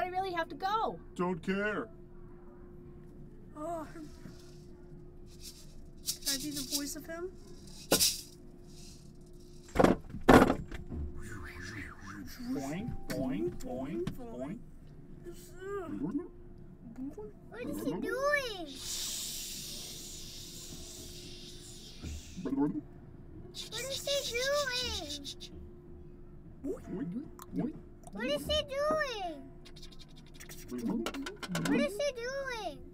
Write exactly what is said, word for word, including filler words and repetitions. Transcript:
I really have to go. Don't care. Oh. Can I be the voice of him? Boing, boing, boing, boing. What is he doing? What is he doing? What is he doing? What is he doing?